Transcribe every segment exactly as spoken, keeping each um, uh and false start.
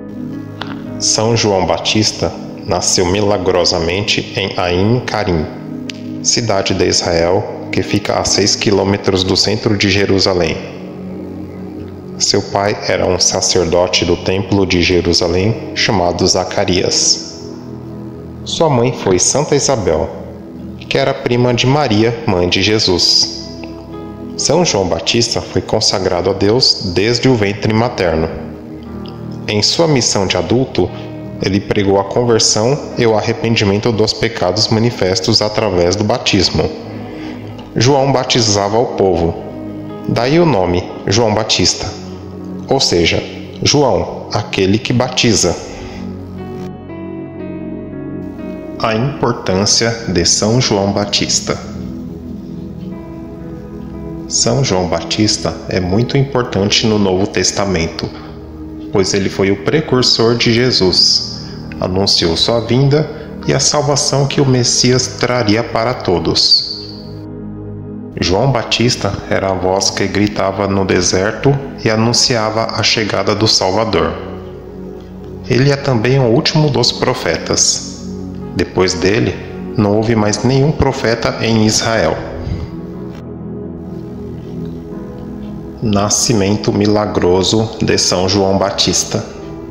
São João Batista nasceu milagrosamente em Ain Carim, cidade de Israel que fica a seis quilômetros do centro de Jerusalém. Seu pai era um sacerdote do templo de Jerusalém chamado Zacarias. Sua mãe foi Santa Isabel, que era prima de Maria, mãe de Jesus. São João Batista foi consagrado a Deus desde o ventre materno. Em sua missão de adulto, ele pregou a conversão e o arrependimento dos pecados manifestos através do batismo. João batizava o povo, daí o nome João Batista, ou seja, João, aquele que batiza. A importância de São João Batista. São João Batista é muito importante no Novo Testamento, pois ele foi o precursor de Jesus, anunciou sua vinda e a salvação que o Messias traria para todos. João Batista era a voz que gritava no deserto e anunciava a chegada do Salvador. Ele é também o último dos profetas. Depois dele, não houve mais nenhum profeta em Israel. Nascimento milagroso de São João Batista.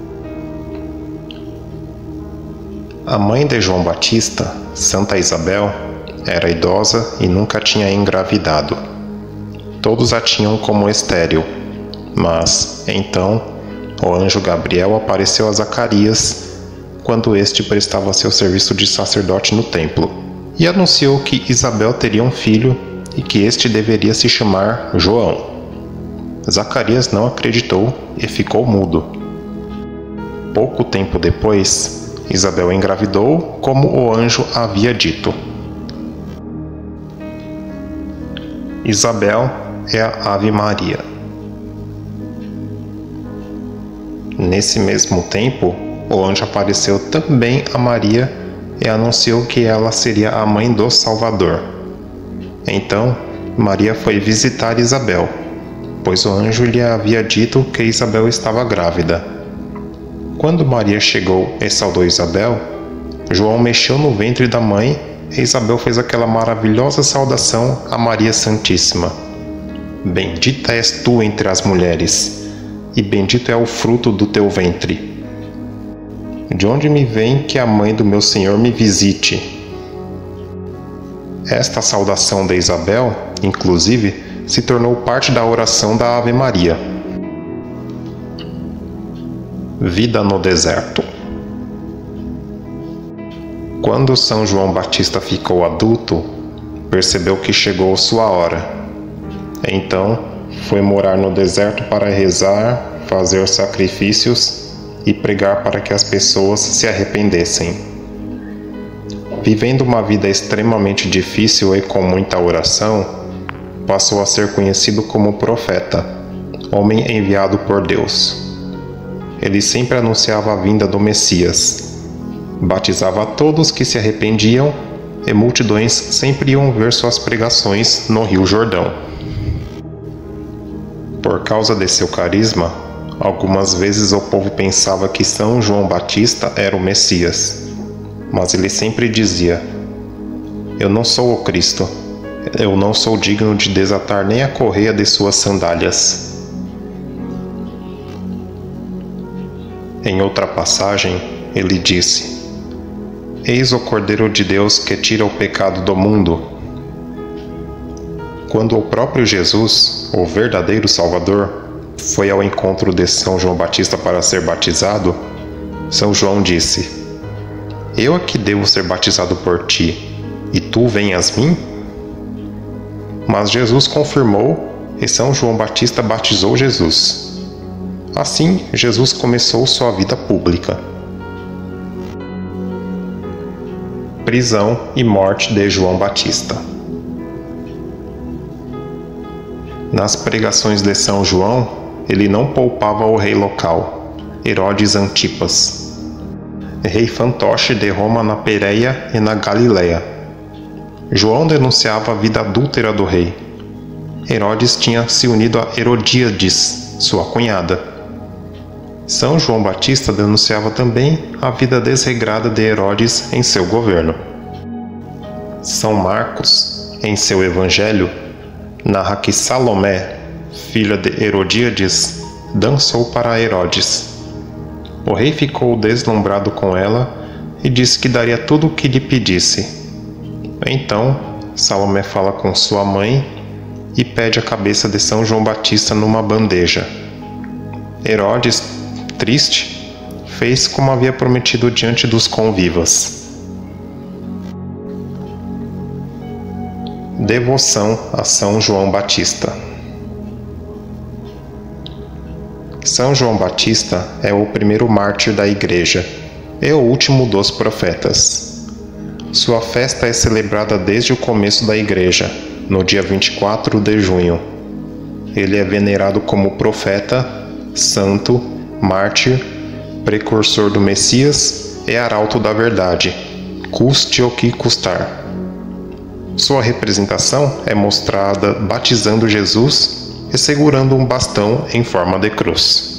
A mãe de João Batista, Santa Isabel, era idosa e nunca tinha engravidado. Todos a tinham como estéril, mas, então, o anjo Gabriel apareceu a Zacarias quando este prestava seu serviço de sacerdote no templo, e anunciou que Isabel teria um filho e que este deveria se chamar João. Zacarias não acreditou e ficou mudo. Pouco tempo depois, Isabel engravidou, como o anjo havia dito. Isabel é a Ave Maria. Nesse mesmo tempo, o anjo apareceu também a Maria e anunciou que ela seria a mãe do Salvador. Então, Maria foi visitar Isabel, pois o anjo lhe havia dito que Isabel estava grávida. Quando Maria chegou e saudou Isabel, João mexeu no ventre da mãe e Isabel fez aquela maravilhosa saudação a Maria Santíssima. Bendita és tu entre as mulheres, e bendito é o fruto do teu ventre. De onde me vem que a mãe do meu Senhor me visite? Esta saudação de Isabel, inclusive, se tornou parte da oração da Ave Maria. Vida no deserto. Quando São João Batista ficou adulto, percebeu que chegou sua hora. Então, foi morar no deserto para rezar, fazer sacrifícios e pregar para que as pessoas se arrependessem. Vivendo uma vida extremamente difícil e com muita oração, passou a ser conhecido como profeta, homem enviado por Deus. Ele sempre anunciava a vinda do Messias. Batizava a todos que se arrependiam e multidões sempre iam ver suas pregações no Rio Jordão. Por causa de seu carisma, algumas vezes o povo pensava que São João Batista era o Messias, mas ele sempre dizia: Eu não sou o Cristo, eu não sou digno de desatar nem a correia de suas sandálias. Em outra passagem, ele disse: Eis o Cordeiro de Deus que tira o pecado do mundo. Quando o próprio Jesus, o verdadeiro Salvador, foi ao encontro de São João Batista para ser batizado, São João disse: Eu é que devo ser batizado por ti, e tu venhas a mim? Mas Jesus confirmou e São João Batista batizou Jesus. Assim, Jesus começou sua vida pública. Prisão e morte de João Batista. Nas pregações de São João, ele não poupava o rei local, Herodes Antipas, rei fantoche de Roma na Pérea e na Galiléia. João denunciava a vida adúltera do rei. Herodes tinha se unido a Herodíades, sua cunhada. São João Batista denunciava também a vida desregrada de Herodes em seu governo. São Marcos, em seu Evangelho, narra que Salomé, filha de Herodíades, dançou para Herodes. O rei ficou deslumbrado com ela e disse que daria tudo o que lhe pedisse. Então, Salomé fala com sua mãe e pede a cabeça de São João Batista numa bandeja. Herodes, triste, fez como havia prometido diante dos convivas. Devoção a São João Batista. São João Batista é o primeiro mártir da Igreja e o último dos profetas. Sua festa é celebrada desde o começo da Igreja, no dia vinte e quatro de junho. Ele é venerado como profeta, santo, mártir, precursor do Messias e arauto da verdade, custe o que custar. Sua representação é mostrada batizando Jesus e segurando um bastão em forma de cruz.